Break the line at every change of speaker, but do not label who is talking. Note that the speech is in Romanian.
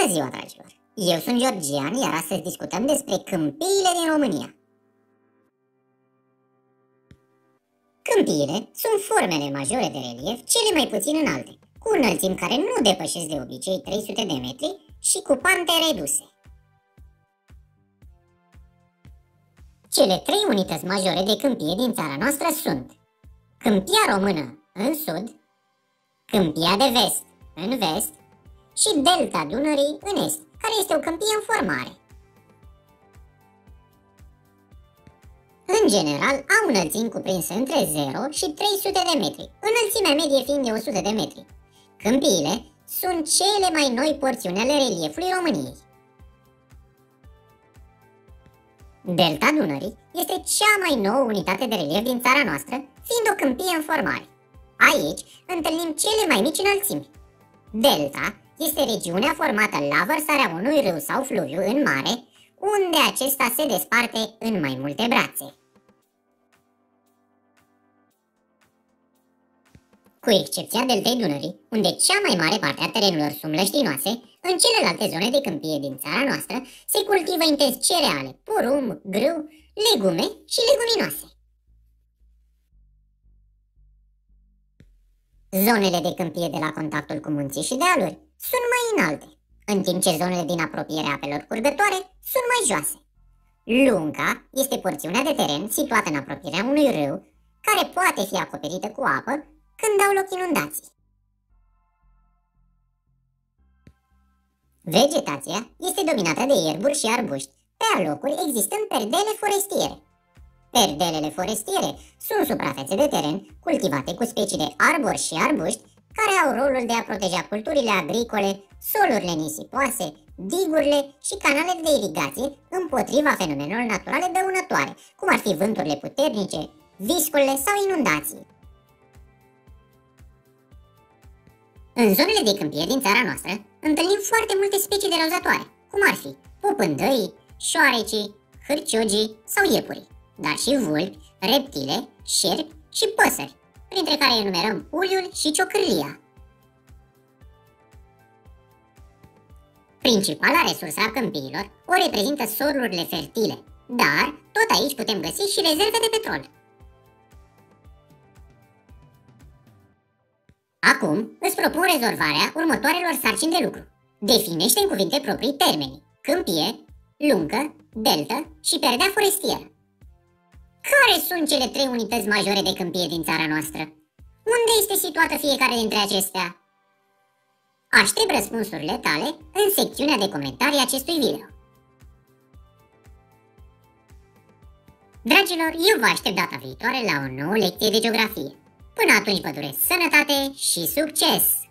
ziua, dragilor! Eu sunt Georgian, iar astăzi discutăm despre câmpiile din România. Câmpiile sunt formele majore de relief cele mai puțin înalte, cu înălțimi care nu depășesc de obicei 300 de metri și cu pante reduse. Cele trei unități majore de câmpie din țara noastră sunt Câmpia Română în sud, Câmpia de Vest în vest și Delta Dunării în est, care este o câmpie în formare. În general, au înălțimi cuprinse între 0 și 300 de metri, înălțimea medie fiind de 100 de metri. Câmpiile sunt cele mai noi porțiuni ale reliefului României. Delta Dunării este cea mai nouă unitate de relief din țara noastră, fiind o câmpie în formare. Aici întâlnim cele mai mici înălțimi. Delta este regiunea formată la vărsarea unui râu sau fluviu în mare, unde acesta se desparte în mai multe brațe. Cu excepția Deltei Dunării, unde cea mai mare parte a terenurilor sunt mlăștinoase, în celelalte zone de câmpie din țara noastră se cultivă intens cereale, porumb, grâu, legume și leguminoase. Zonele de câmpie de la contactul cu munții și dealuri sunt mai înalte, în timp ce zonele din apropierea apelor curgătoare sunt mai joase. Lunca este porțiunea de teren situată în apropierea unui râu, care poate fi acoperită cu apă când au loc inundații. Vegetația este dominată de ierburi și arbuști, pe alocuri existând perdele forestiere. Perdelele forestiere sunt suprafețe de teren cultivate cu specii de arbori și arbuști care au rolul de a proteja culturile agricole, solurile nisipoase, digurile și canalele de irigație împotriva fenomenelor naturale dăunătoare, cum ar fi vânturile puternice, viscolele sau inundații. În zonele de câmpie din țara noastră întâlnim foarte multe specii de rozătoare, cum ar fi pupândăii, șoarecii, hârciogii sau iepurii, dar și vulpi, reptile, șerpi și păsări, printre care enumerăm uliul și ciocârlia. Principala resursă a câmpiilor o reprezintă solurile fertile, dar tot aici putem găsi și rezerve de petrol. Acum îți propun rezolvarea următoarelor sarcini de lucru. Definește în cuvinte proprii termenii câmpie, luncă, deltă și perdea forestieră. Care sunt cele trei unități majore de câmpie din țara noastră? Unde este situată fiecare dintre acestea? Aștept răspunsurile tale în secțiunea de comentarii acestui video. Dragilor, eu vă aștept data viitoare la o nouă lecție de geografie. Până atunci vă doresc sănătate și succes!